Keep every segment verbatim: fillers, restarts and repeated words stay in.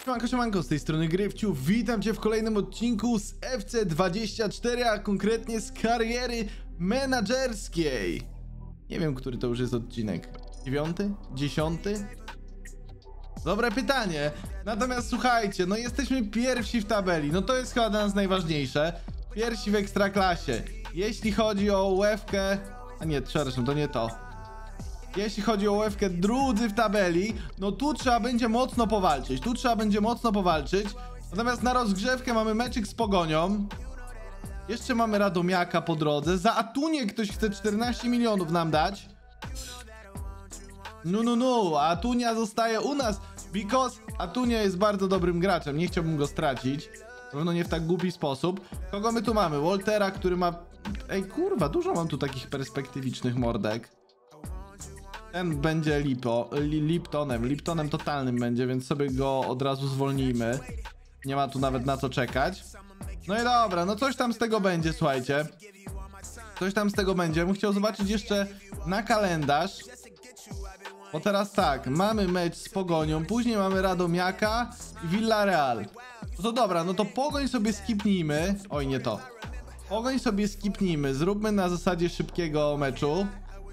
Siemanko, siemanko, z tej strony Grywciu. Witam cię w kolejnym odcinku z F C dwadzieścia cztery, a konkretnie z kariery menadżerskiej. Nie wiem, który to już jest odcinek. Dziewiąty? Dziesiąty? Dobre pytanie. Natomiast słuchajcie, no jesteśmy pierwsi w tabeli. No to jest chyba dla nas najważniejsze. Pierwsi w Ekstraklasie. Jeśli chodzi o łewkę... A nie, przepraszam, to nie to. Jeśli chodzi o łewkę, drudzy w tabeli, no tu trzeba będzie mocno powalczyć. Tu trzeba będzie mocno powalczyć. Natomiast na rozgrzewkę mamy meczyk z Pogonią. Jeszcze mamy Radomiaka po drodze. Za Atunię ktoś chce czternaście milionów nam dać. No, no, no, a Atunia zostaje u nas, because Atunia jest bardzo dobrym graczem. Nie chciałbym go stracić. Na pewno nie w tak głupi sposób. Kogo my tu mamy? Waltera, który ma... Ej, kurwa, dużo mam tu takich perspektywicznych mordek. Ten będzie Lipo, li, Liptonem, Liptonem totalnym będzie, więc sobie go od razu zwolnijmy. Nie ma tu nawet na co czekać. No i dobra, no coś tam z tego będzie, słuchajcie. Coś tam z tego będzie. Bym chciał zobaczyć jeszcze na kalendarz. Bo teraz tak, mamy mecz z Pogonią, później mamy Radomiaka i Villarreal. No to dobra, no to Pogoń sobie skipnijmy. Oj, nie to. Pogoń sobie skipnijmy, zróbmy na zasadzie szybkiego meczu.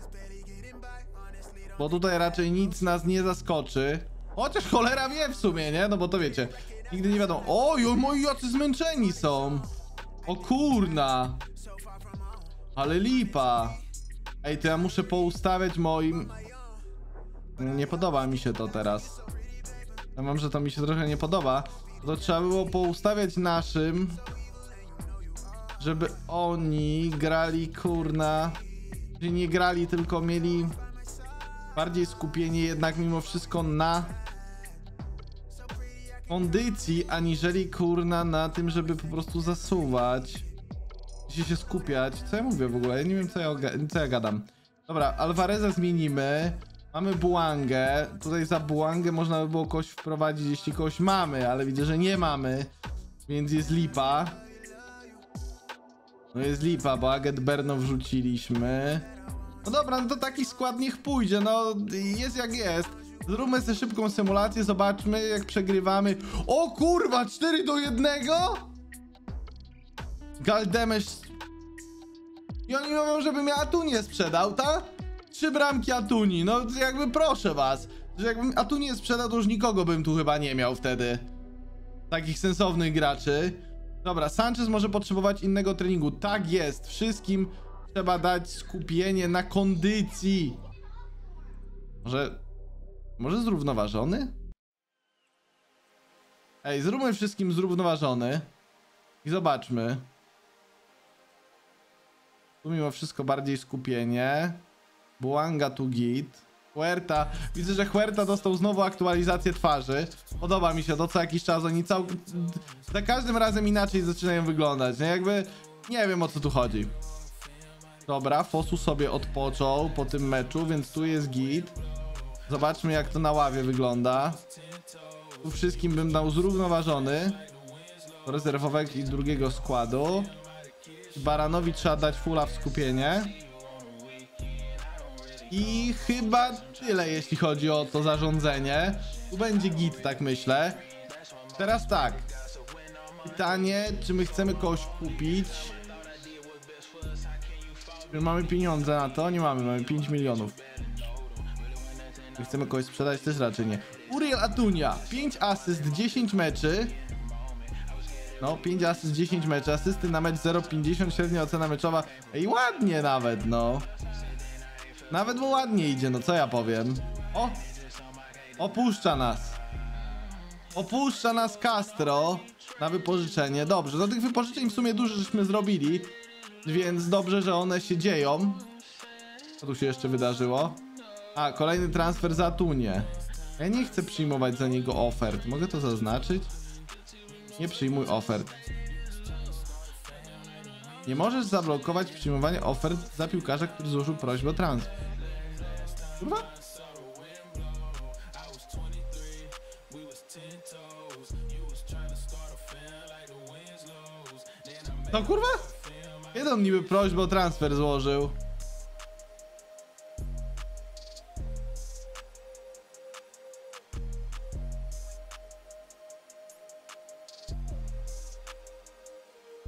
Bo tutaj raczej nic nas nie zaskoczy. Chociaż cholera wie w sumie, nie? No bo to wiecie, nigdy nie wiadomo. Oj, oj, moi jacy zmęczeni są. O kurna. Ale lipa. Ej, to ja muszę poustawiać moim... Nie podoba mi się to teraz. Ja mam, że to mi się trochę nie podoba. To trzeba było poustawiać naszym, żeby oni grali, kurna, że nie grali, tylko mieli bardziej skupienie jednak mimo wszystko na kondycji, aniżeli, kurna, na tym, żeby po prostu zasuwać. Musicie się skupiać. Co ja mówię w ogóle? Ja nie wiem, co ja, co ja gadam. Dobra, Alvareza zmienimy. Mamy Bułangę. Tutaj za Bułangę można by było kogoś wprowadzić, jeśli kogoś mamy, ale widzę, że nie mamy. Więc jest lipa. No jest lipa, bo Aget Berno wrzuciliśmy. No dobra, no to taki skład niech pójdzie, no jest jak jest. Zróbmy sobie szybką symulację, zobaczmy jak przegrywamy. O kurwa, cztery do jednego? Galdemesz. I oni mówią, żebym ja Atunię sprzedał, ta? Trzy bramki Atuni, no jakby proszę was. Że jakbym Atunię sprzedał, to już nikogo bym tu chyba nie miał wtedy. Takich sensownych graczy. Dobra, Sanchez może potrzebować innego treningu. Tak jest, wszystkim trzeba dać skupienie na kondycji. Może... Może zrównoważony? Ej, zróbmy wszystkim zrównoważony. I zobaczmy. Tu mimo wszystko bardziej skupienie. Bułanga tu git. Huerta. Widzę, że Huerta dostał znowu aktualizację twarzy. Podoba mi się to, co jakiś czas oni cał... Za każdym razem inaczej zaczynają wyglądać, nie? Jakby... Nie wiem, o co tu chodzi. Dobra, Fosu sobie odpoczął po tym meczu, więc tu jest git. Zobaczmy, jak to na ławie wygląda. Tu wszystkim bym dał zrównoważony. Do rezerwowego i drugiego składu. Baranowi trzeba dać fulla w skupienie. I chyba tyle, jeśli chodzi o to zarządzenie. Tu będzie git, tak myślę. Teraz tak. Pytanie, czy my chcemy kogoś kupić? Czy mamy pieniądze na to? Nie mamy, mamy pięć milionów. Czy chcemy kogoś sprzedać? Też raczej nie. Uriel Atunia, pięć asyst, dziesięć meczy. No, pięć asyst, dziesięć meczy. Asysty na mecz zero przecinek pięćdziesiąt, średnia ocena meczowa. Ej, ładnie nawet, no. Nawet mu ładnie idzie, no co ja powiem. O! Opuszcza nas. Opuszcza nas Castro na wypożyczenie. Dobrze, do tych wypożyczeń w sumie dużo żeśmy zrobili. Więc dobrze, że one się dzieją. Co tu się jeszcze wydarzyło? A, kolejny transfer za Atunię. Ja nie chcę przyjmować za niego ofert. Mogę to zaznaczyć? Nie przyjmuj ofert. Nie możesz zablokować przyjmowania ofert za piłkarza, który złożył prośbę o transfer. Kurwa? To kurwa? Kiedy on niby prośbę o transfer złożył?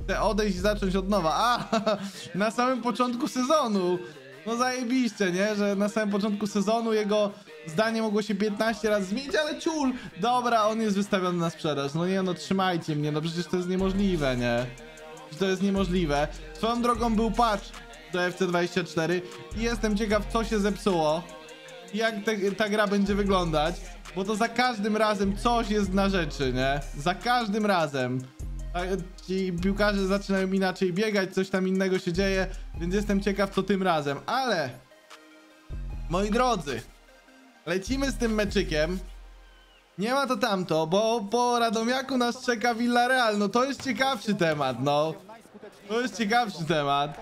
Chcę odejść i zacząć od nowa. A, na samym początku sezonu. No zajebiście, nie? Że na samym początku sezonu jego zdanie mogło się piętnaście razy zmienić, ale ciul. Dobra, on jest wystawiony na sprzedaż. No nie, no trzymajcie mnie, no przecież to jest niemożliwe, nie? Przecież to jest niemożliwe. Swoją drogą był patch do F C dwadzieścia cztery i jestem ciekaw, co się zepsuło. Jak te, ta gra będzie wyglądać. Bo to za każdym razem coś jest na rzeczy, nie? Za każdym razem. Ci piłkarze zaczynają inaczej biegać, coś tam innego się dzieje, więc jestem ciekaw, co tym razem. Ale, moi drodzy, lecimy z tym meczykiem. Nie ma to tamto, bo po Radomiaku nas czeka Villarreal. No to jest ciekawszy temat, no. To jest ciekawszy temat.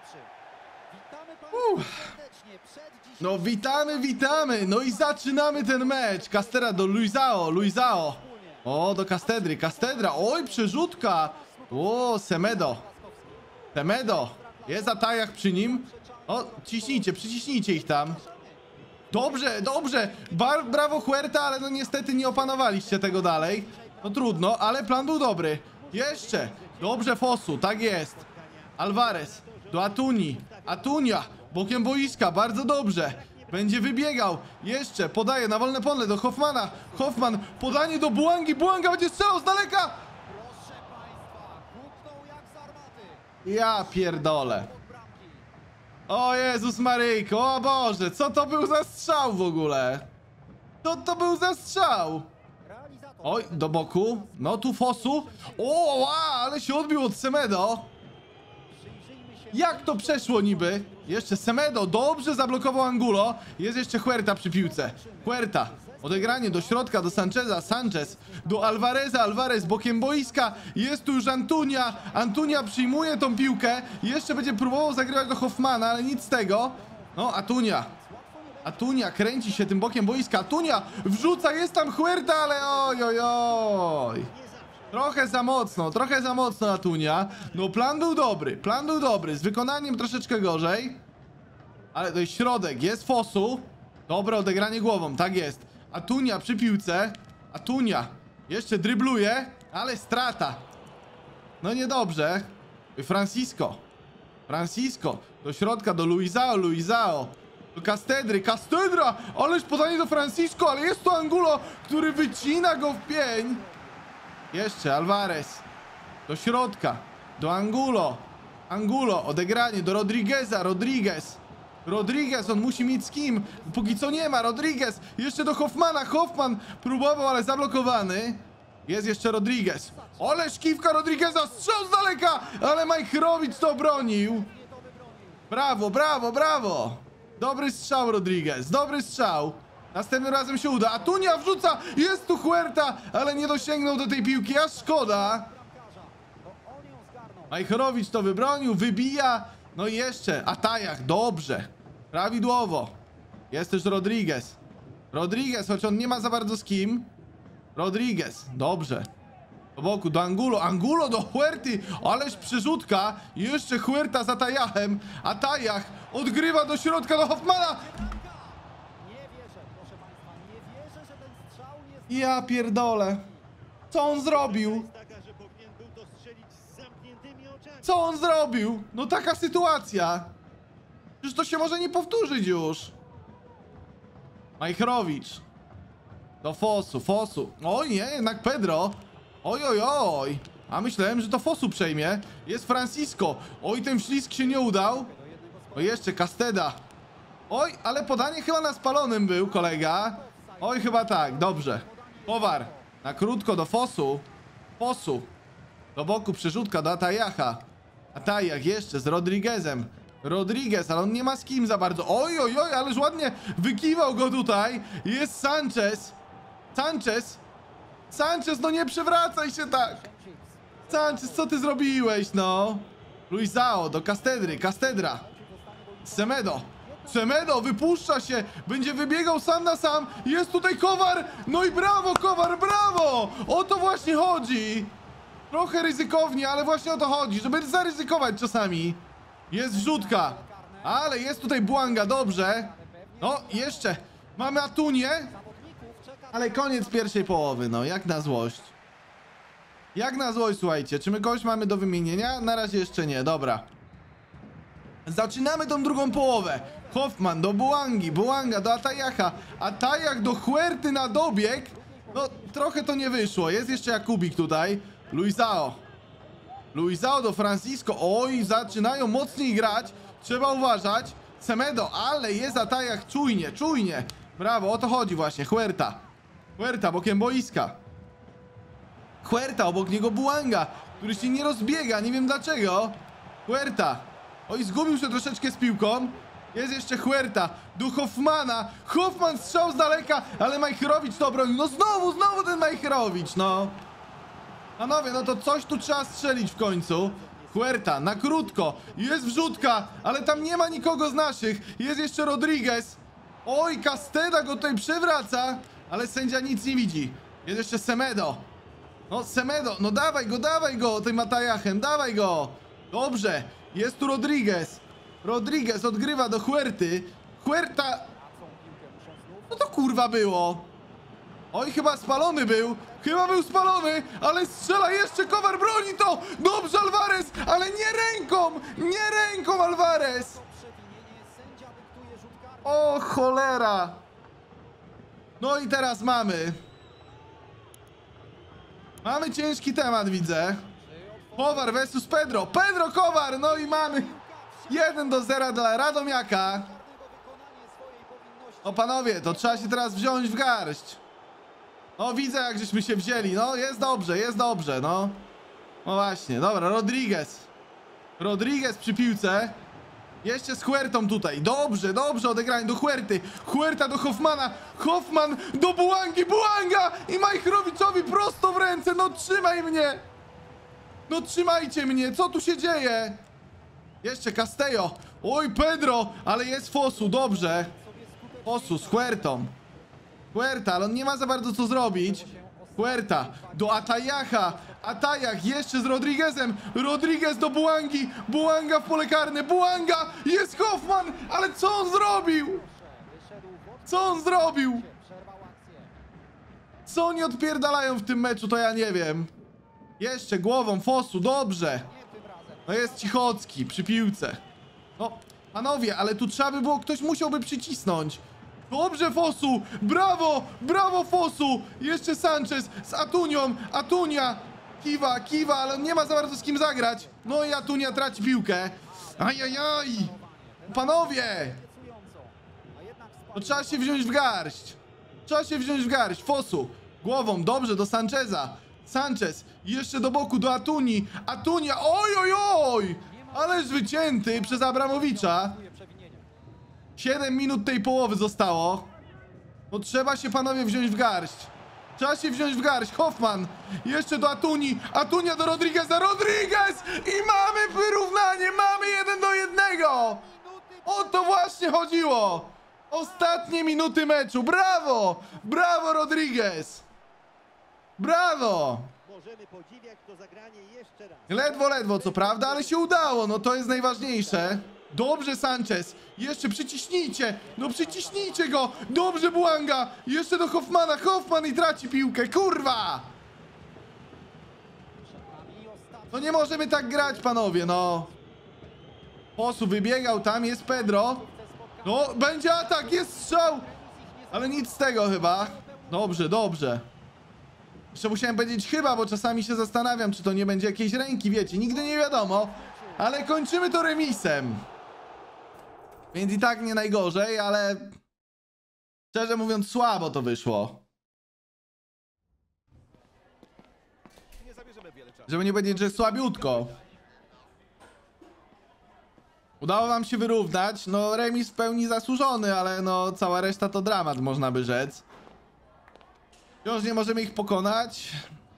Uff. No witamy, witamy. No i zaczynamy ten mecz. Castera do Luizao, Luizao. O, do Castedry, Castedra. Oj, przerzutka. O, Semedo. Semedo. Jest Atajach przy nim. O, ciśnijcie, przyciśnijcie ich tam. Dobrze, dobrze. Bar brawo Huerta, ale no niestety nie opanowaliście tego dalej. No trudno, ale plan był dobry. Jeszcze. Dobrze Fosu, tak jest. Alvarez. Do Atuni. Atunia. Bokiem boiska, bardzo dobrze. Będzie wybiegał. Jeszcze podaje na wolne pole do Hoffmana. Hoffman, podanie do Błągi. Błąga będzie strzelał z daleka. Ja pierdolę. O Jezus Maryjko, o Boże, co to był za strzał w ogóle? Co to był za strzał? Oj, do boku. No tu Fosu. O, ła, ale się odbił od Semedo. Jak to przeszło niby? Jeszcze Semedo, dobrze zablokował Angulo. Jest jeszcze Huerta przy piłce. Huerta, odegranie do środka, do Sancheza. Sanchez, do Alvareza. Alvarez bokiem boiska. Jest tu już Antunia. Antunia przyjmuje tą piłkę. Jeszcze będzie próbował zagrywać do Hoffmana, ale nic z tego. No, Atunia. Atunia kręci się tym bokiem boiska. Atunia wrzuca, jest tam Huerta, ale oj, oj, oj. Trochę za mocno, trochę za mocno Atunia. No plan był dobry, plan był dobry. Z wykonaniem troszeczkę gorzej. Ale to jest środek, jest Fosu. Dobre odegranie głową, tak jest. Atunia przy piłce. Atunia jeszcze drybluje, ale strata. No niedobrze. Francisco. Francisco do środka, do Luizao, Luizao. Do Castedry, Castedra. Ależ podanie do Francisco, ale jest to Angulo, który wycina go w pień. Jeszcze Alvarez. Do środka. Do Angulo. Angulo. Odegranie do Rodrigueza. Rodriguez. Rodriguez. On musi mieć z kim. Póki co nie ma. Rodriguez. Jeszcze do Hoffmana. Hoffman próbował, ale zablokowany. Jest jeszcze Rodriguez. Ale szkiwka Rodrigueza. Strzał z daleka. Ale Majchrowicz to bronił. Brawo, brawo, brawo. Dobry strzał Rodriguez. Dobry strzał. Następnym razem się uda. Atunia wrzuca. Jest tu Huerta, ale nie dosięgnął do tej piłki. Aż szkoda. Majchrowicz to wybronił. Wybija. No i jeszcze. Atajach. Dobrze. Prawidłowo. Jest też Rodriguez. Rodriguez, choć on nie ma za bardzo z kim. Rodriguez. Dobrze. Do boku, do Angulo. Angulo do Huerty. Ależ przerzutka. Jeszcze Huerta z Atajachem. Atajach odgrywa do środka do Hoffmana. Ja pierdolę. Co on zrobił? Co on zrobił? No taka sytuacja. Przecież to się może nie powtórzyć już. Majchrowicz. Do Fosu, Fosu. Oj nie, jednak Pedro. Oj, oj, oj. A myślałem, że to Fosu przejmie. Jest Francisco. Oj, ten wślizg się nie udał. O, jeszcze Casteda. Oj, ale podanie chyba na spalonym był, kolega. Oj, chyba tak, dobrze. Kowar, na krótko do Fosu. Fosu. Do boku przerzutka do Atajacha. Atajach jeszcze z Rodriguezem. Rodriguez, ale on nie ma z kim za bardzo. Oj, oj, oj, ależ ładnie wykiwał go tutaj. Jest Sanchez. Sanchez. Sanchez, no nie przewracaj się tak. Sanchez, co ty zrobiłeś, no? Luizao do Castedry. Castedra. Semedo. Semedo wypuszcza się, będzie wybiegał sam na sam. Jest tutaj Kowar. No i brawo, Kowar, brawo. O to właśnie chodzi. Trochę ryzykownie, ale właśnie o to chodzi, żeby zaryzykować czasami. Jest wrzutka. Ale jest tutaj Błąga, dobrze. No, jeszcze. Mamy Atunię. Ale koniec pierwszej połowy, no, jak na złość. Jak na złość, słuchajcie, czy my kogoś mamy do wymienienia? Na razie jeszcze nie, dobra. Zaczynamy tą drugą połowę. Hoffman do Bouangi, Bouanga do Atayaha, Atayah do Huerty na dobieg. No, trochę to nie wyszło. Jest jeszcze Jakubik tutaj. Luisao. Luisao do Francisco. Oj, zaczynają mocniej grać. Trzeba uważać. Semedo, ale jest Atayah czujnie, czujnie. Brawo, o to chodzi właśnie. Huerta. Huerta bokiem boiska. Huerta, obok niego Bouanga, który się nie rozbiega, nie wiem dlaczego. Huerta. Oj, zgubił się troszeczkę z piłką. Jest jeszcze Huerta do Hoffmana. Hoffman strzał z daleka, ale Majchrowicz to obronił. No znowu, znowu ten Majchrowicz, no. Panowie, no to coś tu trzeba strzelić w końcu. Huerta na krótko. Jest wrzutka, ale tam nie ma nikogo z naszych. Jest jeszcze Rodriguez. Oj, Casteda go tutaj przewraca, ale sędzia nic nie widzi. Jest jeszcze Semedo. No Semedo, no dawaj go, dawaj go tym Atayahem, dawaj go. Dobrze, jest tu Rodriguez. Rodriguez odgrywa do Huerty. Huerta. No to kurwa było. Oj, chyba spalony był. Chyba był spalony, ale strzela jeszcze, Kowar broni to. Dobrze Alvarez, ale nie ręką. Nie ręką Alvarez. O cholera. No i teraz mamy. Mamy ciężki temat, widzę. Kowar versus Pedro. Pedro Kowar, no i mamy jeden do zera dla Radomiaka. O panowie, to trzeba się teraz wziąć w garść. No widzę, jak żeśmy się wzięli. No jest dobrze, jest dobrze, no. No właśnie, dobra, Rodriguez. Rodriguez przy piłce. Jeszcze z Huertą tutaj. Dobrze, dobrze odegranie do Huerty. Huerta do Hoffmana. Hoffman do Bouangi. Bouanga i Majchrowiczowi prosto w ręce. No trzymaj mnie. No trzymajcie mnie. Co tu się dzieje? Jeszcze Castello. Oj, Pedro. Ale jest Fosu. Dobrze. Fosu z Huertą. Huerta, ale on nie ma za bardzo co zrobić. Huerta do Atayaha. Atayah jeszcze z Rodriguezem. Rodriguez do Bouangi. Bouanga w pole karne. Bouanga, jest Hoffman, ale co on zrobił? Co on zrobił? Co oni odpierdalają w tym meczu, to ja nie wiem. Jeszcze głową Fosu, dobrze. No jest Cichocki przy piłce. No, panowie, ale tu trzeba by było, ktoś musiałby przycisnąć. Dobrze Fosu, brawo, brawo Fosu. Jeszcze Sanchez z Atunią, Atunia. Kiwa, kiwa, ale nie ma za bardzo z kim zagrać. No i Atunia traci piłkę. Ajajaj. Panowie. No trzeba się wziąć w garść. Trzeba się wziąć w garść. Fosu, głową, dobrze, do Sancheza. Sanchez, jeszcze do boku, do Atuni. Atunia, oj, oj, oj. Ależ wycięty przez Abramowicza. siedem minut tej połowy zostało. No trzeba się, panowie, wziąć w garść. Trzeba się wziąć w garść. Hoffman, jeszcze do Atuni. Atunia do Rodrigueza. Rodriguez! I mamy wyrównanie. Mamy jeden do jednego. O to właśnie chodziło. Ostatnie minuty meczu. Brawo! Brawo, Rodriguez! Brawo! Możemy podziwiać to zagranie jeszcze raz. Ledwo, ledwo, co prawda, ale się udało. No to jest najważniejsze. Dobrze, Sanchez. Jeszcze przyciśnijcie. No przyciśnijcie go. Dobrze, Bouanga. Jeszcze do Hoffmana. Hoffman i traci piłkę. Kurwa! No nie możemy tak grać, panowie, no. Posu wybiegał, tam jest Pedro. No, będzie atak, jest strzał. Ale nic z tego chyba. Dobrze, dobrze. Jeszcze musiałem powiedzieć chyba, bo czasami się zastanawiam, czy to nie będzie jakiejś ręki, wiecie. Nigdy nie wiadomo. Ale kończymy to remisem. Więc i tak nie najgorzej, ale szczerze mówiąc słabo to wyszło. Żeby nie powiedzieć, że słabiutko. Udało wam się wyrównać. No remis w pełni zasłużony, ale no cała reszta to dramat, można by rzec. Wciąż nie możemy ich pokonać.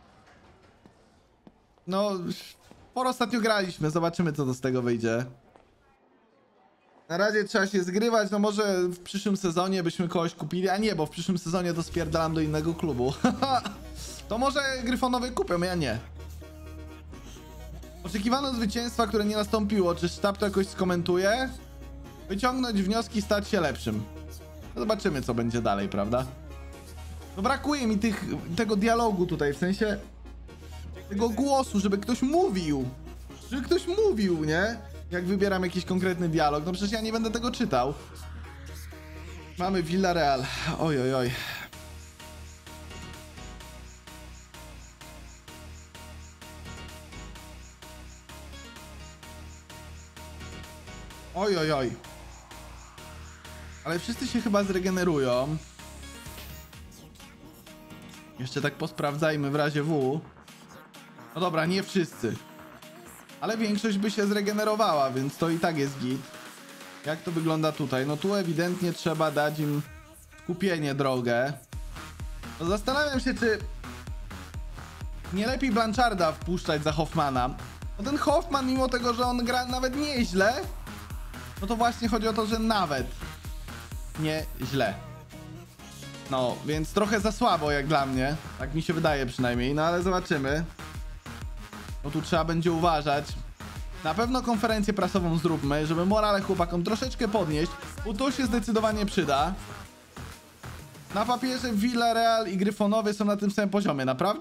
No, sporo ostatnio graliśmy, zobaczymy co to z tego wyjdzie. Na razie trzeba się zgrywać, no może w przyszłym sezonie byśmy kogoś kupili, a nie, bo w przyszłym sezonie to spierdalam do innego klubu. To może Gryfonowie kupią, ja nie. Oczekiwano zwycięstwa, które nie nastąpiło. Czy sztab to jakoś skomentuje? Wyciągnąć wnioski, stać się lepszym. No zobaczymy co będzie dalej, prawda? No brakuje mi tych, tego dialogu tutaj, w sensie... tego głosu, żeby ktoś mówił. Żeby ktoś mówił, nie? Jak wybieram jakiś konkretny dialog. No przecież ja nie będę tego czytał. Mamy Villarreal. Oj, oj, oj. Oj, oj, oj. Ale wszyscy się chyba zregenerują. Jeszcze tak posprawdzajmy w razie W. No dobra, nie wszyscy. Ale większość by się zregenerowała, więc to i tak jest git. Jak to wygląda tutaj? No tu ewidentnie trzeba dać im skupienie drogę. No zastanawiam się, czy nie lepiej Blancharda wpuszczać za Hoffmana. No ten Hoffman, mimo tego, że on gra nawet nieźle, no to właśnie chodzi o to, że nawet nie źle. No, więc trochę za słabo jak dla mnie. Tak mi się wydaje przynajmniej, no ale zobaczymy. No tu trzeba będzie uważać. Na pewno konferencję prasową zróbmy, żeby morale chłopakom troszeczkę podnieść, bo to się zdecydowanie przyda. Na papierze Villarreal i Gryfonowie są na tym samym poziomie, naprawdę?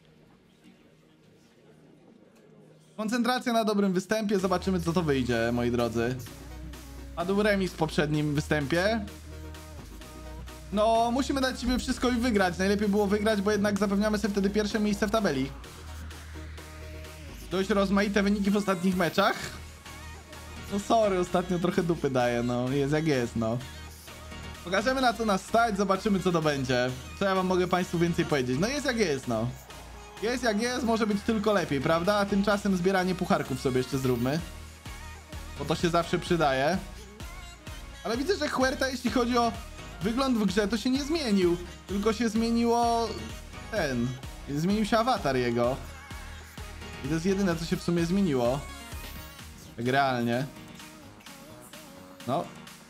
Koncentracja na dobrym występie, zobaczymy co to wyjdzie, moi drodzy. Padł remis w poprzednim występie. No, musimy dać sobie wszystko i wygrać. Najlepiej było wygrać, bo jednak zapewniamy sobie wtedy pierwsze miejsce w tabeli. Dość rozmaite wyniki w ostatnich meczach. No sorry, ostatnio trochę dupy daje, no jest jak jest, no. Pokażemy na co nas stać, zobaczymy co to będzie. Co ja wam mogę państwu więcej powiedzieć? No jest jak jest, no. Jest jak jest, może być tylko lepiej, prawda? A tymczasem zbieranie pucharków sobie jeszcze zróbmy. Bo to się zawsze przydaje. Ale widzę, że Huerta, jeśli chodzi o wygląd w grze, to się nie zmienił. Tylko się zmieniło ten. Zmienił się awatar jego. I to jest jedyne, co się w sumie zmieniło. Tak realnie. No.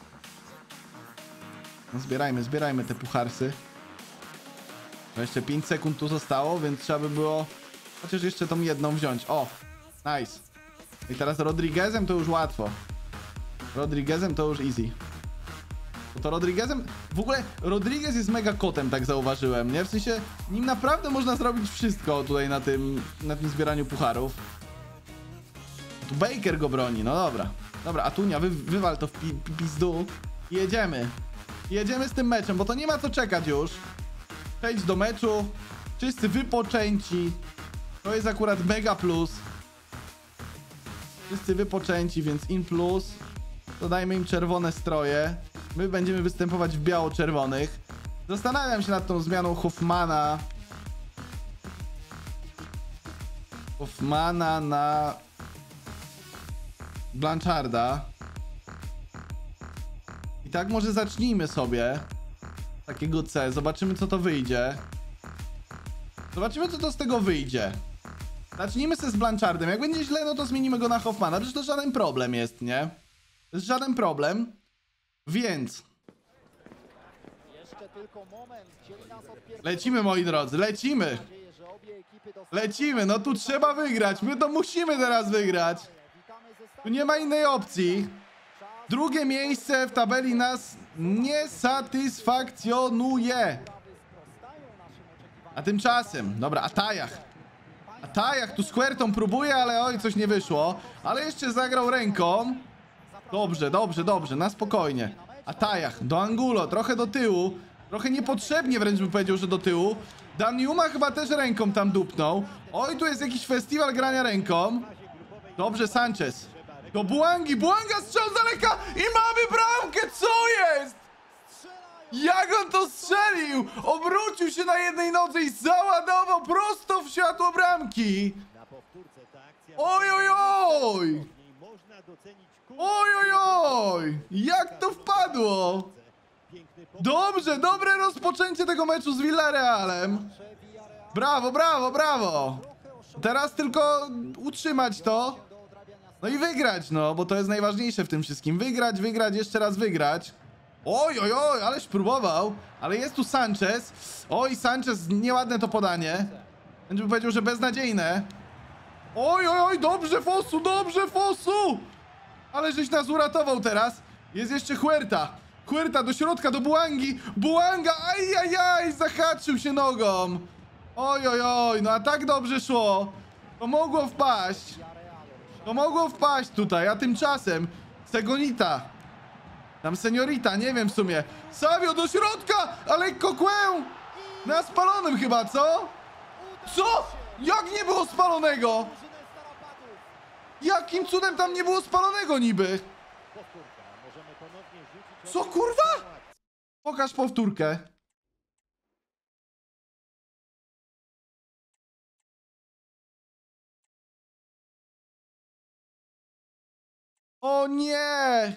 No zbierajmy, zbierajmy te pucharsy. No jeszcze pięć sekund tu zostało, więc trzeba by było chociaż jeszcze tą jedną wziąć. O! Nice. I teraz Rodriguezem to już łatwo. Rodriguezem to już easy. Bo to Rodriguezem... W ogóle Rodriguez jest mega kotem, tak zauważyłem, nie? W sensie, nim naprawdę można zrobić wszystko tutaj na tym, na tym zbieraniu pucharów. Tu Baker go broni, no dobra. Dobra, Atunia, wy, wywal to w pi, pi, pizdu. I jedziemy. Jedziemy z tym meczem, bo to nie ma co czekać już. Przejdź do meczu. Wszyscy wypoczęci. To jest akurat mega plus. Wszyscy wypoczęci, więc in plus. Dodajmy im czerwone stroje. My będziemy występować w biało-czerwonych. Zastanawiam się nad tą zmianą Hoffmana. Hoffmana na Blancharda. I tak może zacznijmy sobie takiego C. Zobaczymy co to wyjdzie. Zobaczymy co to z tego wyjdzie. Zacznijmy sobie z Blanchardem. Jak będzie źle, no to zmienimy go na Hoffmana. Przecież to żaden problem jest, nie? To jest żaden problem. Więc lecimy, moi drodzy, lecimy. Lecimy, no tu trzeba wygrać. My to musimy teraz wygrać. Tu nie ma innej opcji. Drugie miejsce w tabeli nas nie satysfakcjonuje. A tymczasem, dobra, Atajach. Atajach tu z Huertą próbuje, ale oj, coś nie wyszło. Ale jeszcze zagrał ręką. Dobrze, dobrze, dobrze, na spokojnie. Atajach, do Angulo, trochę do tyłu. Trochę niepotrzebnie wręcz bym powiedział, że do tyłu. Daniuma chyba też ręką tam dupnął. Oj, tu jest jakiś festiwal grania ręką. Dobrze, Sanchez. Do Błangi, Błanga strzał z daleka i mamy bramkę, co jest? Jak on to strzelił? Obrócił się na jednej nodze i załadował prosto w światło bramki. Oj, oj, oj. Oj, oj, oj! Jak to wpadło? Dobrze, dobre rozpoczęcie tego meczu z Villarrealem. Brawo, brawo, brawo! Teraz tylko utrzymać to. No i wygrać, no, bo to jest najważniejsze w tym wszystkim. Wygrać, wygrać, jeszcze raz wygrać. Oj, oj, oj, aleś próbował. Ale jest tu Sanchez. Oj, Sanchez, nieładne to podanie. Będzie powiedział, że beznadziejne. Oj, oj, oj, dobrze Fosu, dobrze Fosu! Ale żeś nas uratował teraz. Jest jeszcze Huerta. Huerta do środka, do Błangi. Błanga, ajajaj, zahaczył się nogą. Oj, oj, oj, no a tak dobrze szło. To mogło wpaść. To mogło wpaść tutaj, a tymczasem Segonita. Tam seniorita, nie wiem w sumie. Savio do środka, a lekko kłę. Na spalonym chyba, co? Co? Jak nie było spalonego? Jakim cudem tam nie było spalonego niby? Co kurwa? Pokaż powtórkę. O nie!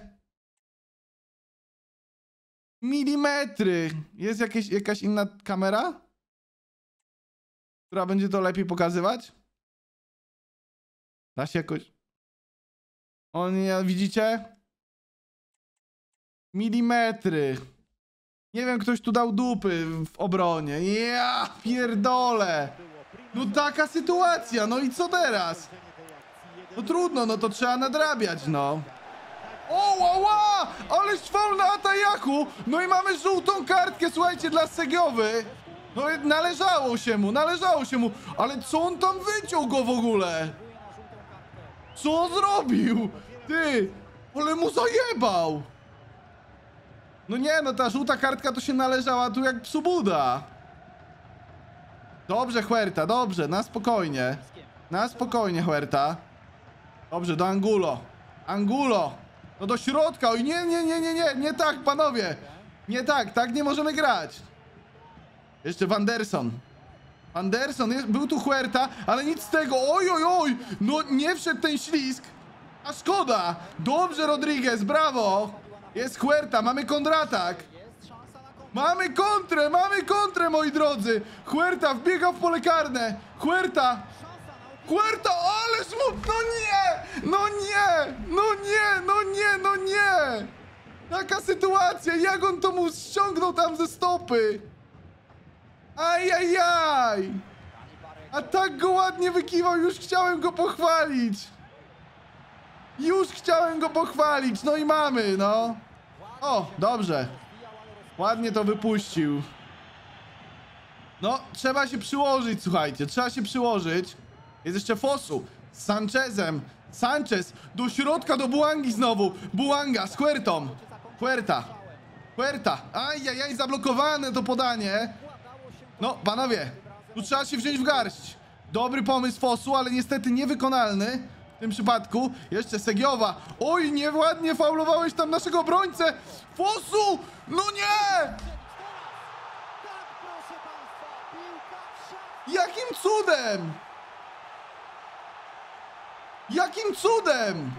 Milimetry. Jest jakieś, jakaś inna kamera? Która będzie to lepiej pokazywać? Da się jakoś... O nie, widzicie? Milimetry. Nie wiem, ktoś tu dał dupy w obronie. Ja pierdolę. No taka sytuacja, no i co teraz? No trudno, no to trzeba nadrabiać, no. O, ła, ła! Ależ faul na Atajaku! No i mamy żółtą kartkę, słuchajcie, dla Segiowy. No należało się mu, należało się mu. Ale co on tam wyciął go w ogóle? Co on zrobił? Ty, ale mu zajebał. No nie, no ta żółta kartka to się należała tu jak psu Buda. Dobrze, Huerta, dobrze, na spokojnie. Na spokojnie, Huerta. Dobrze, do Angulo. Angulo! No do środka! Oj, nie, nie, nie, nie, nie, nie tak, panowie! Nie tak, tak nie możemy grać. Jeszcze Wanderson. Wanderson, jest, był tu Huerta, ale nic z tego. Oj, oj, oj! No nie wszedł ten ślizg. A szkoda! Dobrze, Rodriguez, brawo! Jest Huerta, mamy kontratak. Mamy kontrę, mamy kontrę, moi drodzy! Huerta wbiega w pole karne. Huerta! Huerta, ale smutno, no nie! No nie! No nie, no nie, no nie! Taka sytuacja, jak on to mu ściągnął tam ze stopy? Ajajaj! A tak go ładnie wykiwał, już chciałem go pochwalić! Już chciałem go pochwalić, no i mamy, no! O, dobrze. Ładnie to wypuścił. No, trzeba się przyłożyć, słuchajcie, trzeba się przyłożyć. Jest jeszcze Fosu z Sanchezem. Sanchez do środka, do Bouangi znowu. Bouanga z Huertą. Huerta. Huerta. Ajajaj, zablokowane to podanie. No, panowie, tu trzeba się wziąć w garść. Dobry pomysł Fosu, ale niestety niewykonalny w tym przypadku. Jeszcze Segiowa. Oj, nieładnie faulowałeś tam naszego obrońcę. Fosu! No nie! Jakim cudem? Jakim cudem?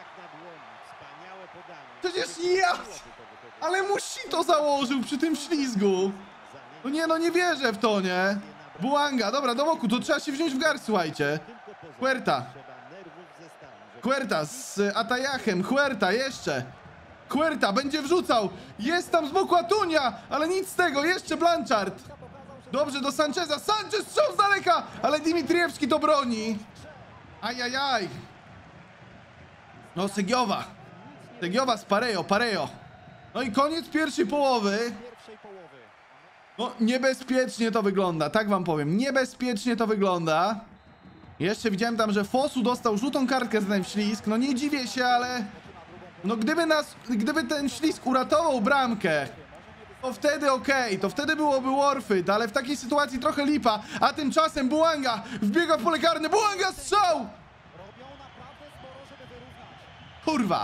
Przecież ja... Ale musi to założył przy tym ślizgu. No nie, no nie wierzę w to, nie? Bouanga, dobra, do boku, to trzeba się wziąć w garść, słuchajcie. Huerta. Huerta z Atajachem, Huerta jeszcze. Huerta będzie wrzucał. Jest tam z boku Atunia, ale nic z tego, jeszcze Blanchard. Dobrze, do Sancheza. Sanchez strzał z daleka, ale Dimitriewski to broni. Ajajaj. No, Segiowa. Segiowa z Parejo, Parejo. No i koniec pierwszej połowy. No, niebezpiecznie to wygląda, tak wam powiem. Niebezpiecznie to wygląda. Jeszcze widziałem tam, że Fosu dostał żółtą kartkę za ten ślizg. No nie dziwię się, ale... No gdyby nas... Gdyby ten ślizg uratował bramkę, to wtedy okej, okay, to wtedy byłoby worth, ale w takiej sytuacji trochę lipa. A tymczasem Bouanga wbiega w pole karne. Bouanga strzał! Kurwa!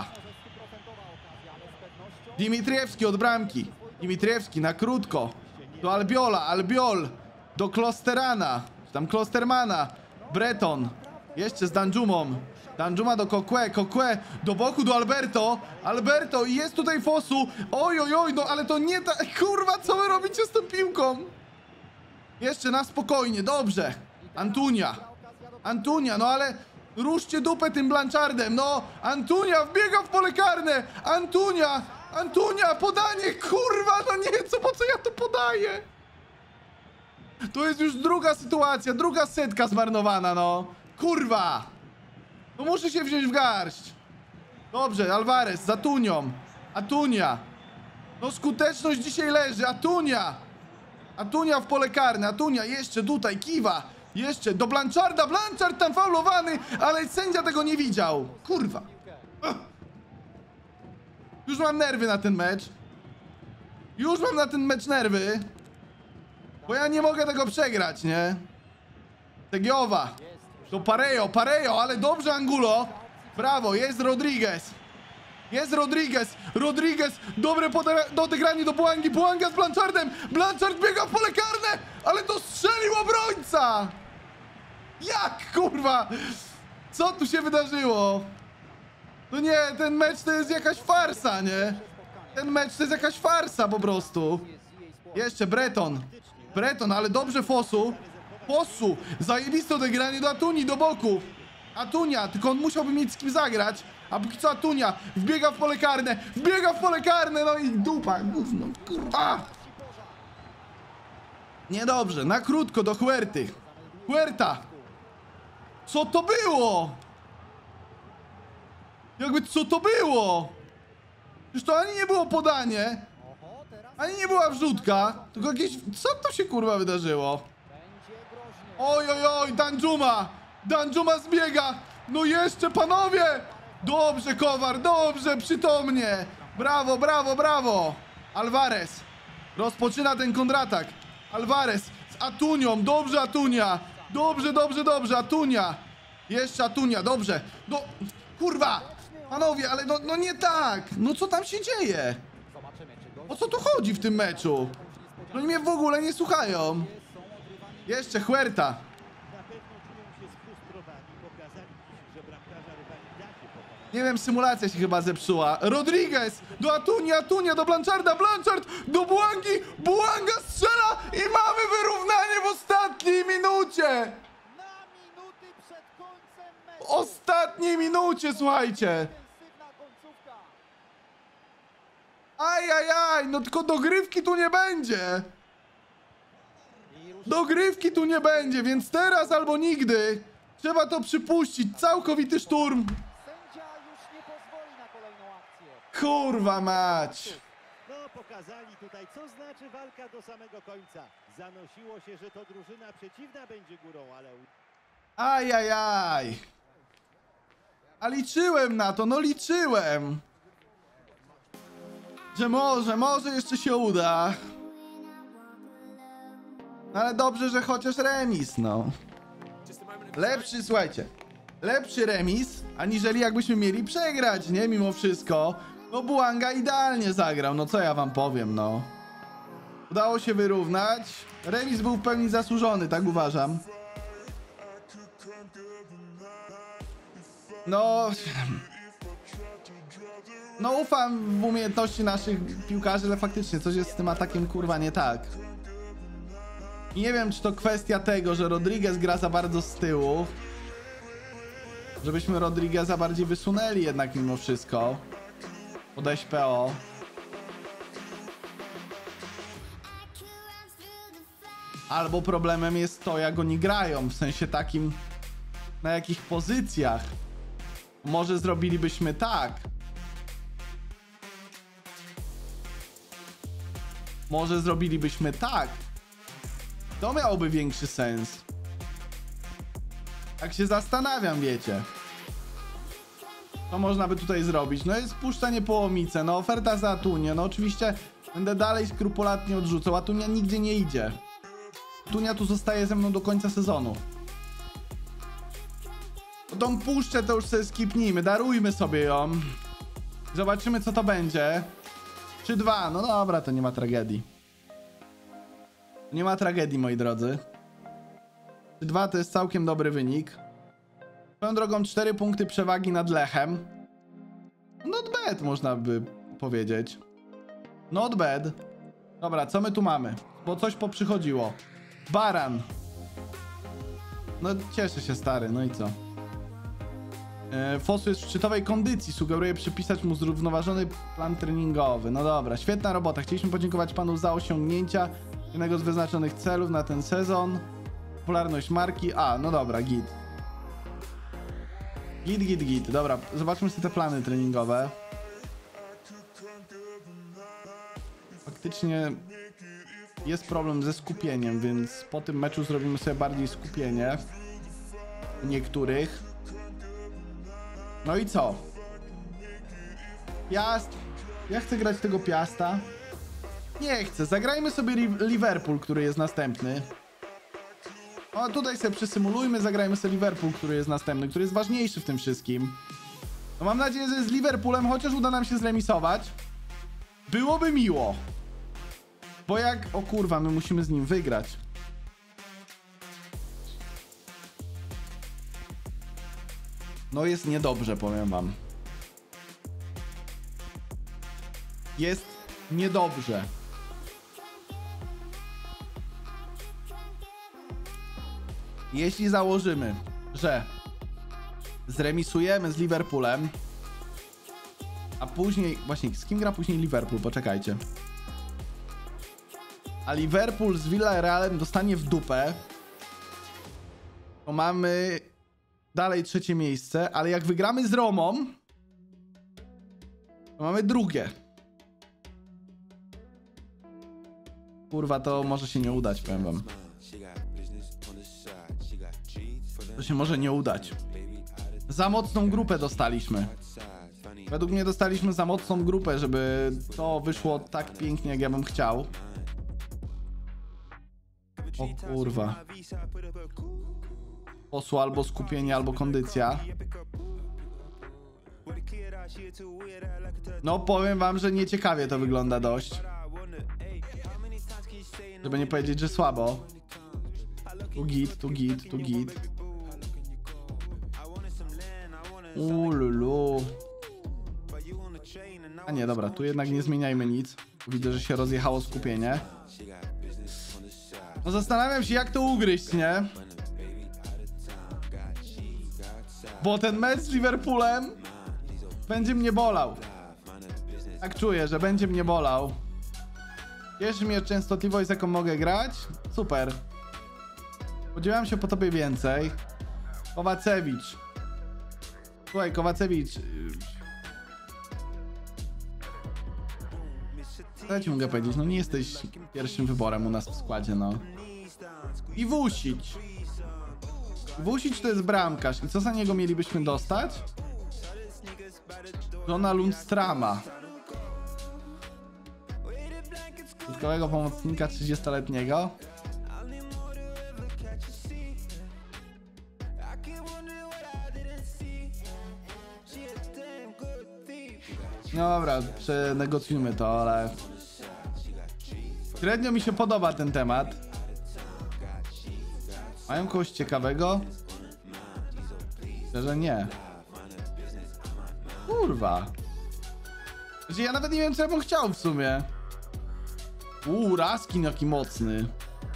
Dimitriewski od bramki. Dimitriewski na krótko. Do Albiola, Albiol. Do Klosterana. Czy tam Klostermana. Breton. Jeszcze z Danjumą. Danjuma do Kokwe, Kokwe do boku do Alberto. Alberto i jest tutaj Fosu. Oj, oj, oj, no ale to nie ta... Kurwa, co wy robicie z tą piłką? Jeszcze na spokojnie, dobrze. Antunia. Antunia, no ale... Ruszcie dupę tym Blanchardem, no! Antunia wbiega w pole karne! Antunia! Antunia, podanie! Kurwa, no nie, co, po co ja to podaję? To jest już druga sytuacja, druga setka zmarnowana, no! Kurwa! No muszę się wziąć w garść! Dobrze, Alvarez z Atunią. Atunia! No skuteczność dzisiaj leży, Atunia! Atunia w pole karne, Atunia jeszcze tutaj, kiwa! Jeszcze do Blancharda. Blanchard tam faulowany, ale sędzia tego nie widział. Kurwa. Ugh. Już mam nerwy na ten mecz. Już mam na ten mecz nerwy. Bo ja nie mogę tego przegrać, nie? Tegiowa. To Parejo, Parejo, ale dobrze Angulo. Brawo, jest Rodriguez. Jest Rodriguez. Rodriguez, dobre odegranie do Błangi. Błanga z Blanchardem. Blanchard biega w pole karne, ale to strzelił obrońca. Jak, kurwa? Co tu się wydarzyło? No nie, ten mecz to jest jakaś farsa, nie? Ten mecz to jest jakaś farsa po prostu. Jeszcze Breton. Breton, ale dobrze Fosu. Fosu, zajebiste odegranie do Atuni, do boku. Atunia, tylko on musiałby mieć z kim zagrać. A póki co Atunia wbiega w pole karne. Wbiega w pole karne, no i dupa, gówno, kurwa. Niedobrze, na krótko do Huerty. Huerta. Co to było? Jakby co to było? Przecież to ani nie było podanie, ani nie była wrzutka, tylko jakieś... Co to się kurwa wydarzyło? Oj, oj, oj, Danjuma! Danjuma zbiega! No jeszcze, panowie! Dobrze, Kowar, dobrze, przytomnie! Brawo, brawo, brawo! Alvarez rozpoczyna ten kontratak. Alvarez z Atunią, dobrze Atunia! Dobrze, dobrze, dobrze, Atunia! Jeszcze Atunia, dobrze! No, kurwa! Panowie, ale no, no nie tak! No co tam się dzieje? O co tu chodzi w tym meczu? No oni mnie w ogóle nie słuchają. Jeszcze Huerta. Na pewno czują się sfrustrowani, pokazali dziś, że bramkarza rywali da się pokonać. Nie wiem, symulacja się chyba zepsuła. Rodriguez do Atunia, Atunia do Blancharda, Blanchard do Błangi, Błanga strzela i mamy wyrównanie w ostatniej minucie! Na minuty przed końcem meczu. W ostatniej minucie, słuchajcie! Ofensywna końcówka. Ajajaj, no tylko dogrywki tu nie będzie. Dogrywki tu nie będzie, więc teraz albo nigdy. Trzeba to przypuścić, całkowity szturm. Sędzia już nie pozwoli na kolejną akcję. Kurwa mać. No, pokazali tutaj, co znaczy walka do samego końca. Zanosiło się, że to drużyna przeciwna będzie górą, ale... Ajajaj. A liczyłem na to, no liczyłem. Że może, może jeszcze się uda. No ale dobrze, że chociaż remis, no. Lepszy, słuchajcie, lepszy remis, aniżeli jakbyśmy mieli przegrać, nie? Mimo wszystko. No Błanga idealnie zagrał, no co ja wam powiem, no. Udało się wyrównać. Remis był w pełni zasłużony, tak uważam. No... No ufam w umiejętności naszych piłkarzy, ale faktycznie coś jest z tym atakiem kurwa nie tak. I nie wiem, czy to kwestia tego, że Rodriguez gra za bardzo z tyłu. Żebyśmy Rodrigueza bardziej wysunęli jednak mimo wszystko. Pod S P O. Albo problemem jest to, jak oni grają, w sensie takim, na jakich pozycjach. Może zrobilibyśmy tak. Może zrobilibyśmy tak. To miałoby większy sens. Tak się zastanawiam, wiecie. Co można by tutaj zrobić? No jest puszczanie połomice, no oferta za Atunię. No oczywiście będę dalej skrupulatnie odrzucał. Atunia nigdzie nie idzie. Atunia tu zostaje ze mną do końca sezonu. No tą puszczę to już sobie skipnijmy. Darujmy sobie ją. Zobaczymy, co to będzie. trzy dwa, no dobra, to nie ma tragedii. Nie ma tragedii, moi drodzy. trzy dwa to jest całkiem dobry wynik. Swoją drogą cztery punkty przewagi nad Lechem. Not bad, można by powiedzieć. Not bad. Dobra, co my tu mamy? Bo coś poprzychodziło. Baran. No cieszę się, stary, no i co? Yy, Fosu jest w szczytowej kondycji. Sugeruję przypisać mu zrównoważony plan treningowy. No dobra, świetna robota. Chcieliśmy podziękować panu za osiągnięcia jednego z wyznaczonych celów na ten sezon. Popularność marki. A, no dobra, git. Git, git, git. Dobra, zobaczmy sobie te plany treningowe. Faktycznie jest problem ze skupieniem, więc po tym meczu zrobimy sobie bardziej skupienie u niektórych. No i co? Piast. Ja chcę grać tego Piasta. Nie chcę. Zagrajmy sobie Liverpool, który jest następny. O, tutaj sobie przysymulujmy, zagrajmy sobie Liverpool, który jest następny, który jest ważniejszy w tym wszystkim. No mam nadzieję, że z Liverpoolem chociaż uda nam się zremisować. Byłoby miło. Bo jak... O kurwa, my musimy z nim wygrać. No jest niedobrze, powiem wam. Jest niedobrze. Jeśli założymy, że zremisujemy z Liverpoolem, a później... Właśnie, z kim gra później Liverpool? Poczekajcie. A Liverpool z Villarrealem dostanie w dupę, to mamy dalej trzecie miejsce, ale jak wygramy z Romą, to mamy drugie. Kurwa, to może się nie udać, powiem wam. To się może nie udać. Za mocną grupę dostaliśmy. Według mnie dostaliśmy za mocną grupę, żeby to wyszło tak pięknie, jak ja bym chciał. O kurwa. Posło albo skupienie, albo kondycja. No powiem wam, że nieciekawie to wygląda dość. Żeby nie powiedzieć, że słabo. Tu git, tu git, tu git. Ululu. A nie, dobra, tu jednak nie zmieniajmy nic. Widzę, że się rozjechało skupienie. No zastanawiam się, jak to ugryźć, nie? Bo ten mecz z Liverpoolem będzie mnie bolał. Tak czuję, że będzie mnie bolał. Cieszy mnie częstotliwość, z jaką mogę grać. Super. Spodziewałem się po tobie więcej. Kowacewicz. Słuchaj, Kowacewicz. Co ja ci mogę powiedzieć? No nie jesteś pierwszym wyborem u nas w składzie, no. I Vusic. Vusic to jest bramkarz. I co za niego mielibyśmy dostać? Johna Lundstrama. Dodatkowego pomocnika trzydziestoletniego. No dobra, przenegocjujmy to, ale... Średnio mi się podoba ten temat. Mają kogoś ciekawego? Szczerze nie. Kurwa. Znaczy, ja nawet nie wiem, co ja bym chciał w sumie. Uuu, Raskin jaki mocny.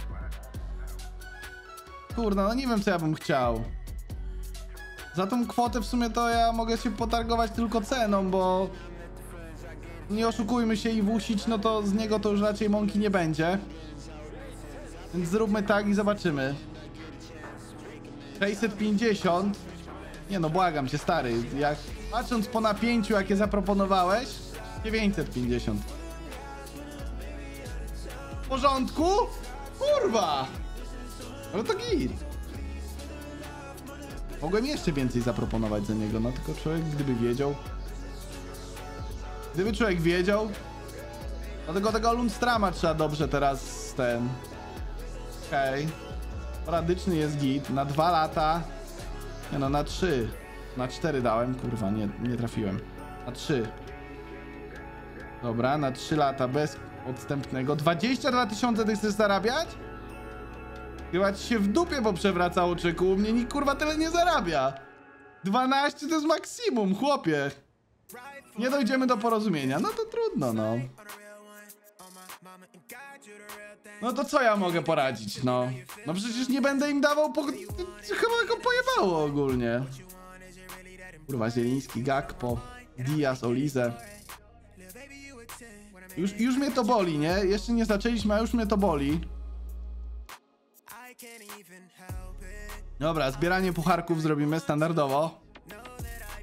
Kurna, no nie wiem, co ja bym chciał. Za tą kwotę w sumie to ja mogę się potargować tylko ceną, bo... Nie oszukujmy się, i Vusic, no to z niego to już raczej mąki nie będzie. Więc zróbmy tak i zobaczymy. sześćset pięćdziesiąt. Nie no, błagam cię, stary. Jak, patrząc po napięciu, jakie zaproponowałeś, dziewięćset pięćdziesiąt. W porządku? Kurwa! Ale to git. Mogłem jeszcze więcej zaproponować za niego, no tylko człowiek gdyby wiedział. Gdyby człowiek wiedział. Dlatego tego Lundstrama trzeba dobrze teraz ten... Okej. Okay. Poradyczny jest git. Na dwa lata. Nie no, na trzy. Na cztery dałem. Kurwa, nie, nie trafiłem. Na trzy. Dobra, na trzy lata bez odstępnego. dwadzieścia dwa tysiące ty chcesz zarabiać? Chyba ci się w dupie poprzewraca oczyku. U mnie nikt kurwa tyle nie zarabia. dwanaście to jest maksimum, chłopie. Nie dojdziemy do porozumienia. No to trudno, no. No to co ja mogę poradzić, no? No przecież nie będę im dawał po... Chyba go pojebało ogólnie. Kurwa, Zieliński, Gakpo, Diaz, Olize. Już, już mnie to boli, nie? Jeszcze nie zaczęliśmy, a już mnie to boli. Dobra, zbieranie pucharków zrobimy standardowo.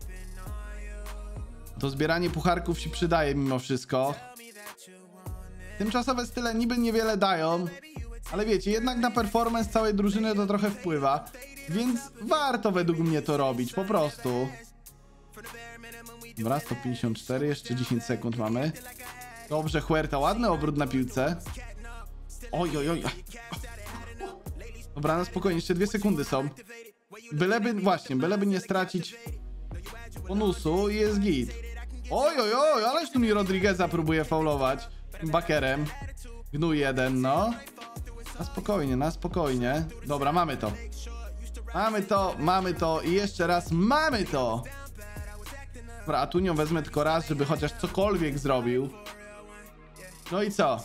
To zbieranie pucharków się przydaje mimo wszystko. Tymczasowe style niby niewiele dają, ale wiecie, jednak na performance całej drużyny to trochę wpływa, więc warto według mnie to robić, po prostu. Dobra, sto pięćdziesiąt cztery, jeszcze dziesięć sekund mamy. Dobrze, Huerta, ładny obrót na piłce. Oj, oj, oj. Dobra, na spokojnie, jeszcze dwie sekundy są. Byleby, właśnie, byleby nie stracić bonusu i jest git. Oj, oj, oj, ależ tu mi Rodrigueza próbuje faulować tym bakerem. Gnój jeden, no. Na spokojnie, na spokojnie. Dobra, mamy to. Mamy to, mamy to i jeszcze raz mamy to. Dobra, Atunią wezmę tylko raz, żeby chociaż cokolwiek zrobił. No i co?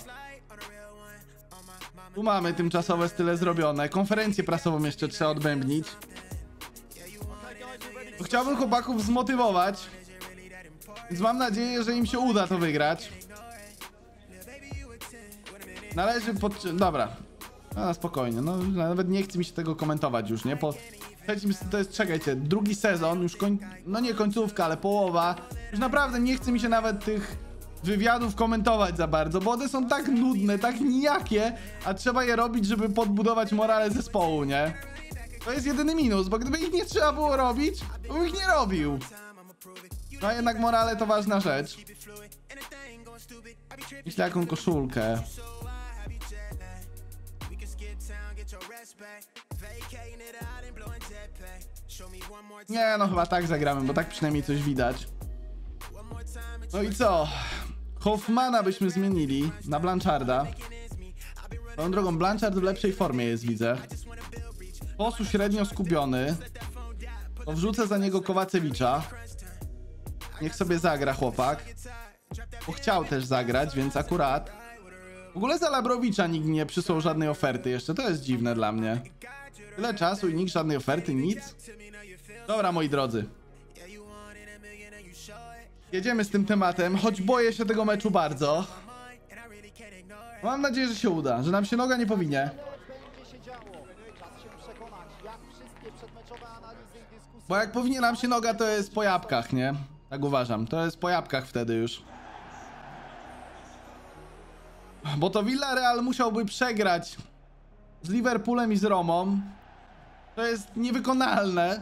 Tu mamy tymczasowe style zrobione. Konferencję prasową jeszcze trzeba odbębnić. Chciałbym chłopaków zmotywować. Więc mam nadzieję, że im się uda to wygrać. Należy pod... Dobra. No, na spokojnie. No, nawet nie chce mi się tego komentować już, nie? Po... To jest, czekajcie, drugi sezon, już koń... No nie końcówka, ale połowa. Już naprawdę nie chce mi się nawet tych wywiadów komentować za bardzo, bo one są tak nudne, tak nijakie, a trzeba je robić, żeby podbudować morale zespołu, nie? To jest jedyny minus, bo gdyby ich nie trzeba było robić, to bym ich nie robił. No jednak morale to ważna rzecz. Myślę jaką koszulkę. Nie, no chyba tak zagramy, bo tak przynajmniej coś widać. No i co? Hoffmana byśmy zmienili na Blancharda. Tą drogą, Blanchard w lepszej formie jest, widzę. Posu średnio skupiony. To wrzucę za niego Kowacewicza. Niech sobie zagra chłopak. Bo chciał też zagrać, więc akurat. W ogóle za Labrowicza nikt nie przysłał żadnej oferty jeszcze. To jest dziwne dla mnie. Tyle czasu i nikt żadnej oferty, nic. Dobra, moi drodzy. Jedziemy z tym tematem, choć boję się tego meczu bardzo. Mam nadzieję, że się uda, że nam się noga nie powinie. Bo jak powinie nam się noga, to jest po jabłkach, nie? Tak uważam, to jest po jabłkach wtedy już. Bo to Villarreal musiałby przegrać z Liverpoolem i z Romą. To jest niewykonalne.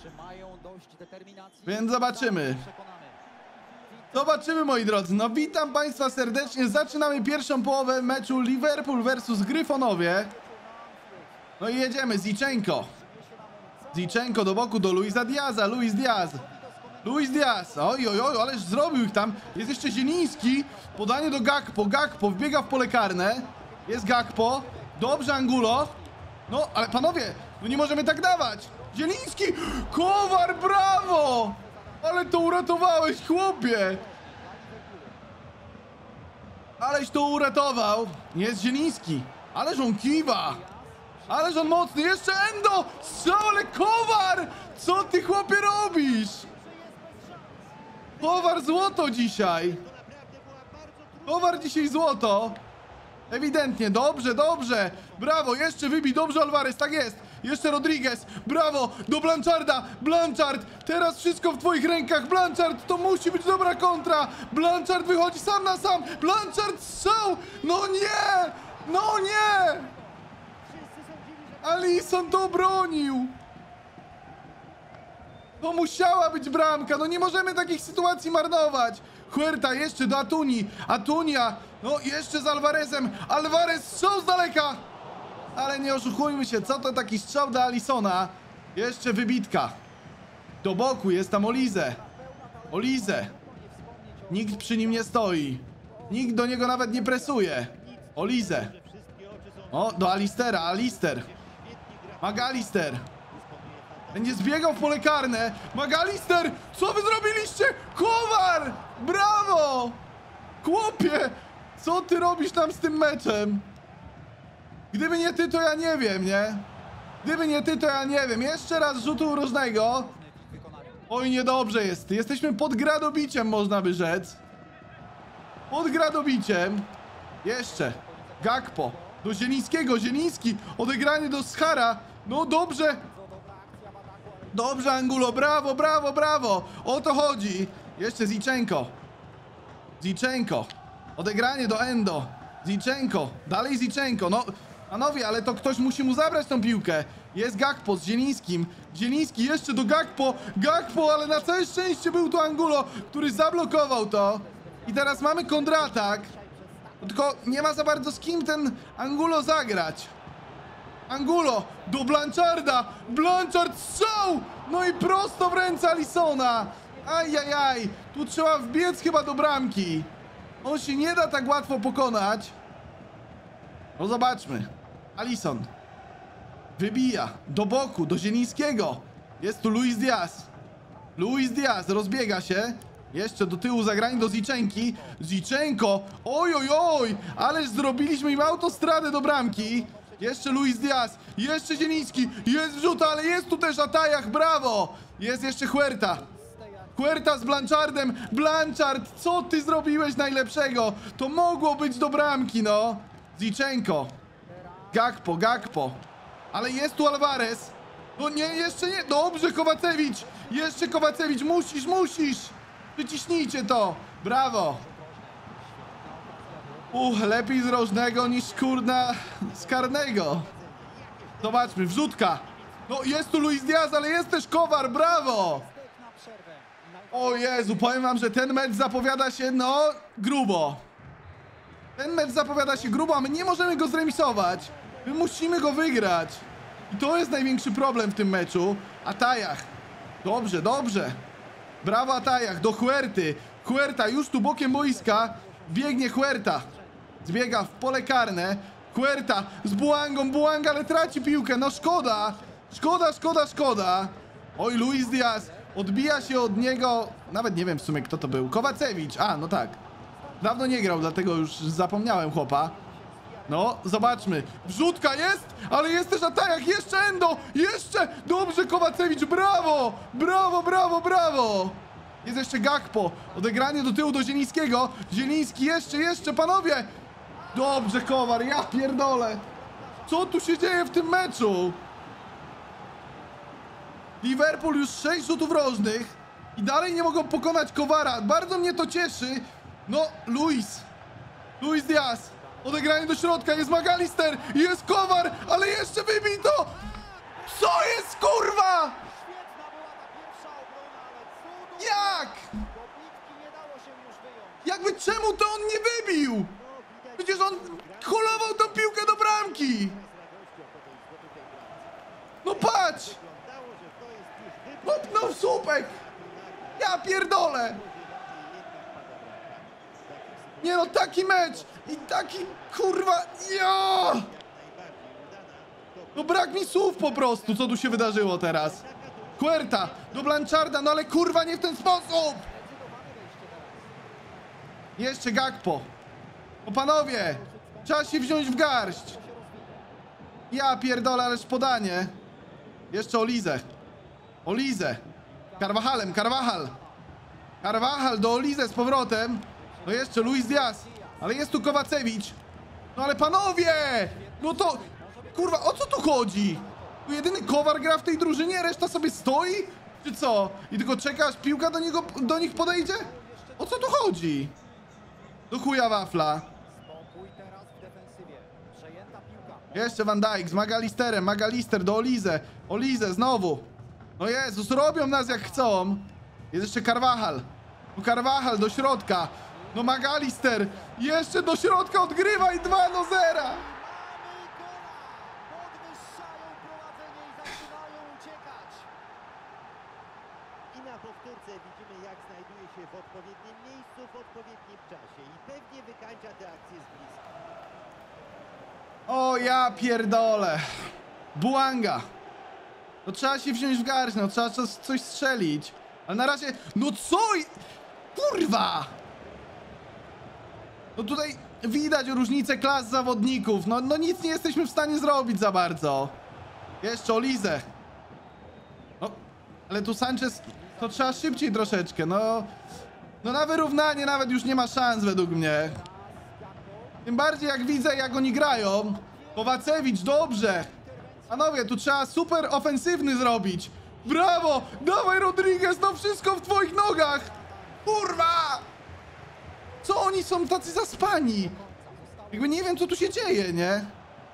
Więc zobaczymy. Zobaczymy, moi drodzy. No witam Państwa serdecznie. Zaczynamy pierwszą połowę meczu Liverpool versus Gryfonowie. No i jedziemy. Zichenko. Zichenko do boku do Luisa Diaza. Luis Diaz. Luis Diaz. Oj, oj, oj, ależ zrobił ich tam. Jest jeszcze Zieliński. Podanie do Gakpo. Gakpo wbiega w pole karne. Jest Gakpo. Dobrze, Angulo. No, ale panowie, no nie możemy tak dawać. Zieliński. Kowar, brawo. Ale to uratowałeś, chłopie. Aleś to uratował. Jest Zieliński. Ależ on kiwa. Ależ on mocny. Jeszcze Endo. Ale Kowar. Co ty, chłopie, robisz? Kowar złoto dzisiaj. Kowar dzisiaj złoto. Ewidentnie. Dobrze, dobrze. Brawo. Jeszcze wybij. Dobrze, Alvarez. Tak jest. Jeszcze Rodriguez. Brawo. Do Blancharda. Blanchard. Teraz wszystko w twoich rękach. Blanchard. To musi być dobra kontra. Blanchard wychodzi sam na sam. Blanchard strzał. No nie. No nie. Alisson to obronił. To musiała być bramka. No nie możemy takich sytuacji marnować. Huerta jeszcze do Atuni. Atunia. No jeszcze z Alvarezem. Alvarez strzał z daleka. Ale nie oszukujmy się. Co to taki strzał do Alissona? Jeszcze wybitka. Do boku jest tam Olize. Olize. Nikt przy nim nie stoi. Nikt do niego nawet nie presuje. Olize. O, do Alistera. Alister. McAllister. Będzie zbiegał w pole karne. McAllister! Co wy zrobiliście? Kowar! Brawo! Chłopie! Co ty robisz tam z tym meczem? Gdyby nie ty, to ja nie wiem, nie? Gdyby nie ty, to ja nie wiem. Jeszcze raz rzutu różnego. Oj, niedobrze jest. Jesteśmy pod gradobiciem, można by rzec. Pod gradobiciem. Jeszcze. Gakpo. Do Zielińskiego. Zieliński. Odegranie do Schara. No dobrze. Dobrze, Angulo. Brawo, brawo, brawo. O to chodzi. Jeszcze Zichenko. Zichenko. Odegranie do Endo. Zichenko, dalej Zichenko, no panowie, ale to ktoś musi mu zabrać tą piłkę. Jest Gakpo z Zielińskim, Zieliński jeszcze do Gakpo, Gakpo, ale na całe szczęście był tu Angulo, który zablokował to. I teraz mamy kontratak, tylko nie ma za bardzo z kim ten Angulo zagrać. Angulo do Blancharda, Blanchard strzał, no i prosto w ręce Alissona. Ajajaj, tu trzeba wbiec chyba do bramki. On się nie da tak łatwo pokonać. No zobaczmy. Alisson wybija do boku, do Zielińskiego. Jest tu Luis Diaz. Luis Diaz rozbiega się. Jeszcze do tyłu zagrań do Zichenki. Zichenko, oj, oj, oj, ależ zrobiliśmy im autostradę do bramki. Jeszcze Luis Diaz, jeszcze Zieliński, jest wrzut, ale jest tu też Atajach, brawo. Jest jeszcze Huerta. Huerta z Blanchardem. Blanchard, co ty zrobiłeś najlepszego? To mogło być do bramki, no. Zichenko. Gakpo, Gakpo. Ale jest tu Alvarez. No nie, jeszcze nie. Dobrze, Kowacewicz. Jeszcze Kowacewicz, musisz, musisz. Wyciśnijcie to. Brawo. Uch, lepiej z rożnego niż kurna z karnego. Zobaczmy, wrzutka. No jest tu Luis Diaz, ale jest też Kowar, brawo. O Jezu, powiem wam, że ten mecz zapowiada się, no, grubo. Ten mecz zapowiada się grubo, a my nie możemy go zremisować. My musimy go wygrać. I to jest największy problem w tym meczu. Atajach. Dobrze, dobrze. Brawo Atajach, do Huerty. Huerta już tu bokiem boiska. Biegnie Huerta. Zbiega w pole karne. Huerta z Buangą, Buanga, ale traci piłkę. No szkoda. Szkoda, szkoda, szkoda. Oj, Luis Diaz. Odbija się od niego. Nawet nie wiem w sumie kto to był. Kowacewicz. A, no tak. Dawno nie grał, dlatego już zapomniałem chłopa. No, zobaczmy. Wrzutka jest, ale jest też Atajach. Jeszcze Endo. Jeszcze. Dobrze, Kowacewicz. Brawo. Brawo, brawo, brawo. Jest jeszcze Gakpo. Odegranie do tyłu do Zielińskiego. Zieliński jeszcze, jeszcze, panowie. Dobrze, Kowar. Ja pierdolę. Co tu się dzieje w tym meczu? Liverpool już sześć rzutów rożnych i dalej nie mogą pokonać Kowara. Bardzo mnie to cieszy. No, Luis. Luis Diaz. Odegranie do środka. Jest McAllister. Jest Kowar, ale jeszcze wybij to. Co jest, kurwa? Jak? Jakby czemu to on nie wybił? Przecież on holował tą piłkę do bramki. No patrz. Popnął w słupek. Ja pierdolę. Nie no, taki mecz i taki kurwa. Ja! No brak mi słów po prostu, co tu się wydarzyło teraz. Huerta do Blancharda, no ale kurwa nie w ten sposób. Jeszcze Gakpo. No panowie, trzeba się wziąć w garść. Ja pierdolę, ależ podanie. Jeszcze Olizę. Olizę. Carvajalem, Carvajal. Carvajal do Olizę z powrotem. No jeszcze Luis Diaz. Ale jest tu Kowacewicz. No ale panowie! No to... Kurwa, o co tu chodzi? Tu jedyny Kowar gra w tej drużynie, reszta sobie stoi? Czy co? I tylko czeka, aż piłka do, niego, do nich podejdzie? O co tu chodzi? Do chuja wafla. Jeszcze Van Dijk z McAllisterem. McAllister do Olizę. Olizę znowu. No Jezus, robią nas jak chcą. Jest jeszcze Carvajal. No Carvajal do środka. No McAllister. Jeszcze do środka odgrywa i dwa do zera. I na powtórce widzimy, jak znajduje się w odpowiednim miejscu, w odpowiednim czasie i pewnie wykańcza tę akcję z bliska. O ja pierdolę. Buanga. No trzeba się wziąć w garść, no trzeba coś, coś strzelić. Ale na razie... No co? Kurwa! No tutaj widać różnicę klas zawodników. No, no nic nie jesteśmy w stanie zrobić za bardzo. Jeszcze Olizę. No, ale tu Sanchez... To trzeba szybciej troszeczkę, no... No na wyrównanie nawet już nie ma szans według mnie. Tym bardziej jak widzę, jak oni grają. Kowacewicz, dobrze. Panowie, tu trzeba super ofensywny zrobić. Brawo! Dawaj Rodriguez, no wszystko w twoich nogach! Kurwa! Co oni są tacy zaspani? Jakby nie wiem, co tu się dzieje, nie?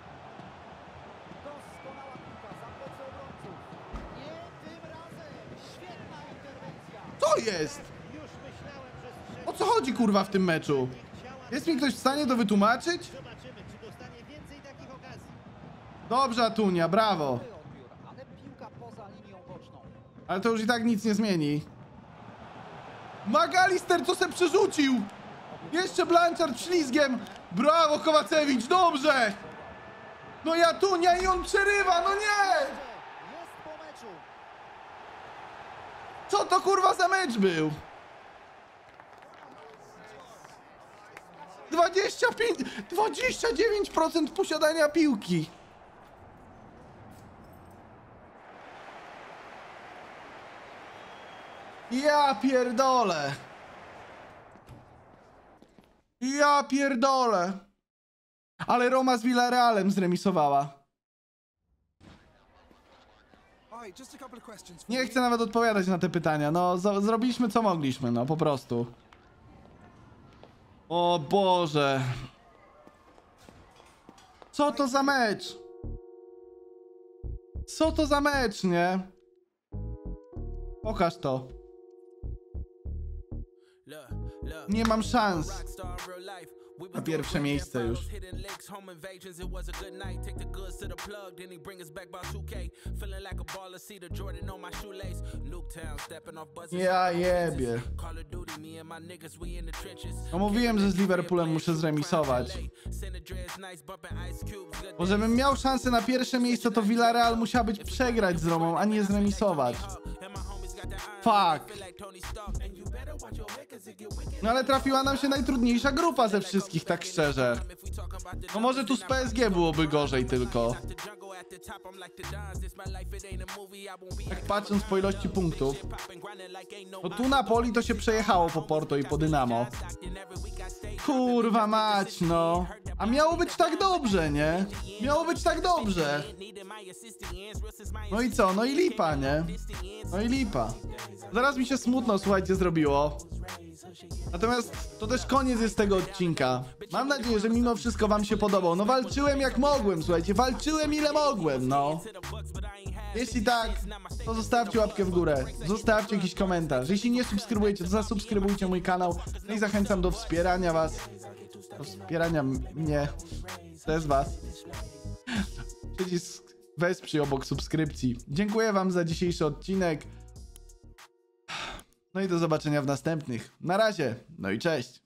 Doskonała piłka za plecy obrońców. Nie tym razem. Świetna interwencja. Co jest? Już myślałem, że strzeli. O co chodzi, kurwa, w tym meczu? Jest mi ktoś w stanie to wytłumaczyć? Zobaczymy, czy dostanie więcej takich okazji. Dobrze, Atunia, brawo. Dobry odbiór, ale piłka poza linią boczną. Ale to już i tak nic nie zmieni. McAllister, co se przerzucił? Jeszcze Blanchard ślizgiem. Brawo, Kowacewicz, dobrze. No i Atunia i on przerywa, no nie! Jest po meczu. Co to kurwa za mecz był? dwadzieścia pięć, dwadzieścia dziewięć procent posiadania piłki. Ja pierdolę. Ja pierdolę. Ale Roma z Villarrealem zremisowała. Alright, just a couple of questions. Nie chcę nawet odpowiadać na te pytania. No, z- zrobiliśmy co mogliśmy, no po prostu. O Boże. Co to za mecz? Co to za mecz, nie? Pokaż to. Nie mam szans. Na pierwsze miejsce już. Ja jebie. No mówiłem, że z Liverpoolem muszę zremisować. Bo żebym miał szansę na pierwsze miejsce, to Villarreal musiała być przegrać z Romą, a nie zremisować. Fuck. No ale trafiła nam się najtrudniejsza grupa ze wszystkich, tak szczerze. No może tu z P S G byłoby gorzej tylko. Tak patrząc po ilości punktów. No tu Napoli to się przejechało po Porto i po Dynamo. Kurwa mać, no. A miało być tak dobrze, nie? Miało być tak dobrze. No i co? No i lipa, nie? No i lipa. Zaraz mi się smutno, słuchajcie, zrobiło. Natomiast to też koniec jest tego odcinka. Mam nadzieję, że mimo wszystko wam się podobał. No walczyłem jak mogłem, słuchajcie. Walczyłem ile mogłem, no. Jeśli tak, to zostawcie łapkę w górę. Zostawcie jakiś komentarz. Jeśli nie subskrybujecie, to zasubskrybujcie mój kanał. No i zachęcam do wspierania was. Do wspierania mnie. To jest was. Przycisk wesprzyj obok subskrypcji. Dziękuję wam za dzisiejszy odcinek. No i do zobaczenia w następnych. Na razie. No i cześć.